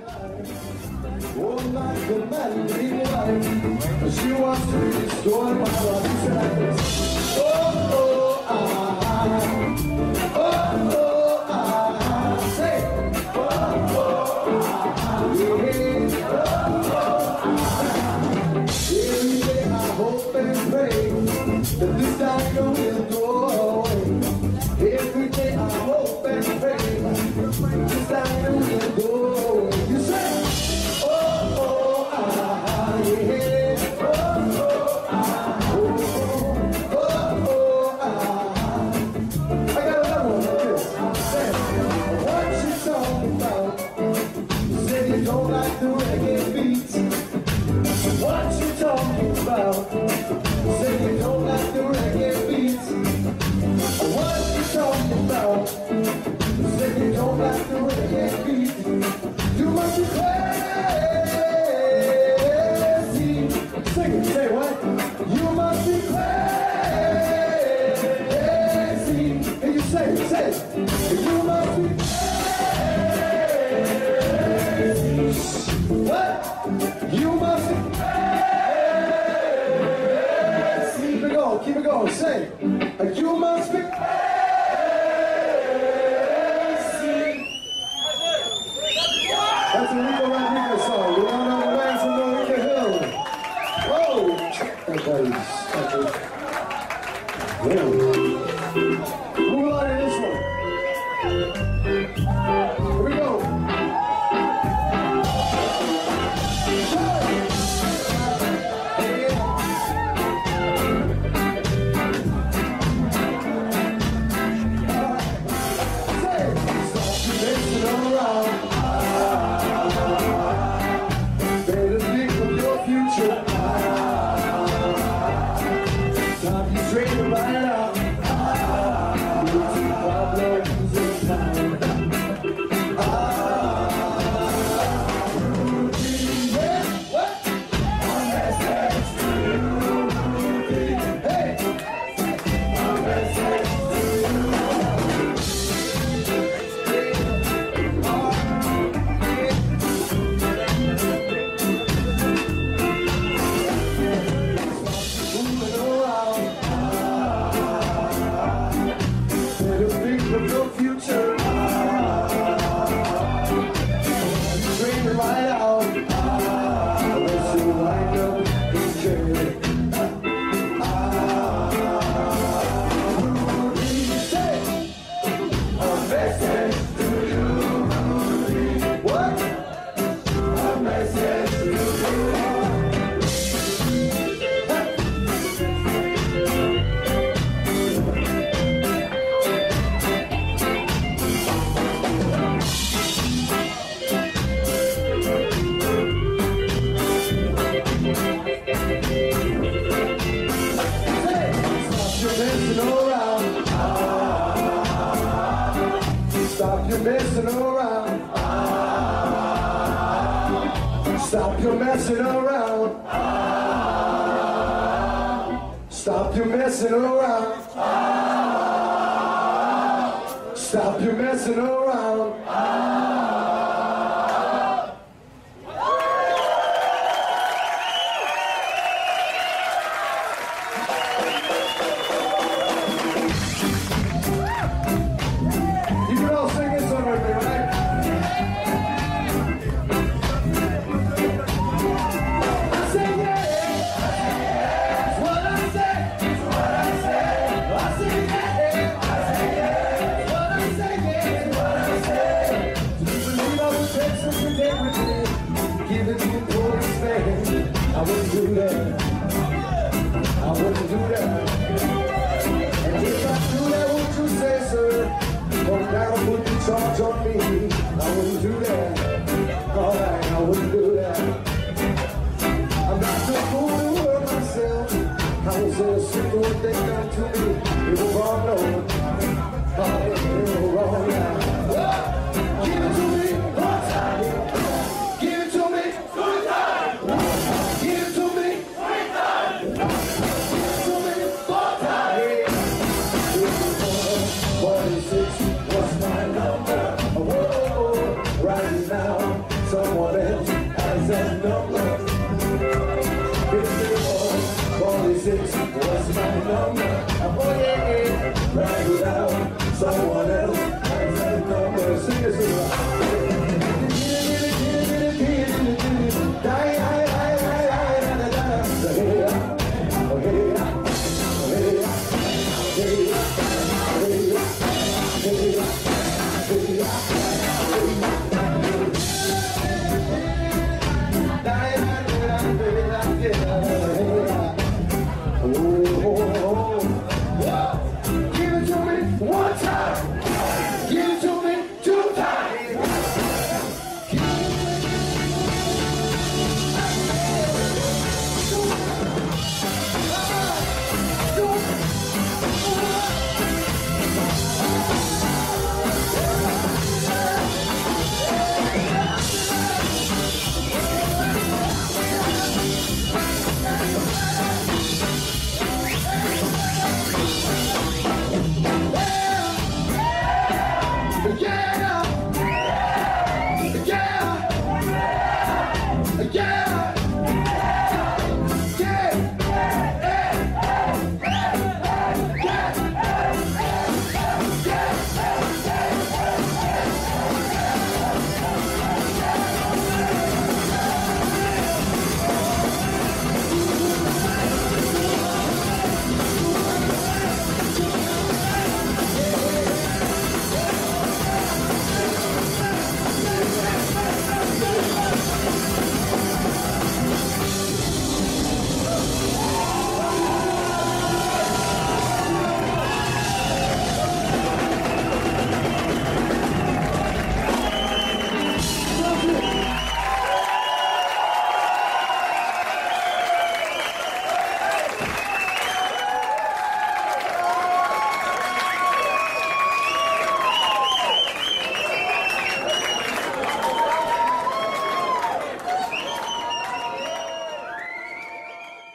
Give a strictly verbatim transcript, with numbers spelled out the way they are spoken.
Oh, like a melody wife, she wants to restore my life. Oh, oh, ah, oh, oh, ah, say, oh, oh, ah, yeah, oh, oh, ah. Every day I hope and pray that this time will go away. Every day I hope and pray this time will go away. You say, oh, oh, ah, yeah, oh, oh, ah, oh, oh, oh, ah. I got another one like this. Say, what you talking about? Say you don't like the reggae beats. What you talking about? Say you don't like the reggae beats. What you talking about? Say you don't like the reggae beats. You must be crazy. Sing it, say what? You must be crazy. And you say it, say it. You must be crazy. What? You must be Keep it going, keep it going, say, you must be crazy. That's a Rico Rodriguez song. We're down on the way from Norita Hill. Whoa! That guy's yeah. Move on to this one. Here we go. Stop your messing around. Stop your messing around. Stop your messing around. Stop your messing around. I wouldn't do that. I wouldn't do that. And if I do that, would you say, sir? Come down and put the charge on me. I wouldn't do that. All right, I wouldn't do that. I'm not the fool to hurt myself. I was so sick of what they done to me. It was wrong, no. Oh, it was wrong now. Give it to me one time. Give it to me one time. Give it to me three times. Give it to me four times. forty-six was my number. Whoa, right now. someone else has a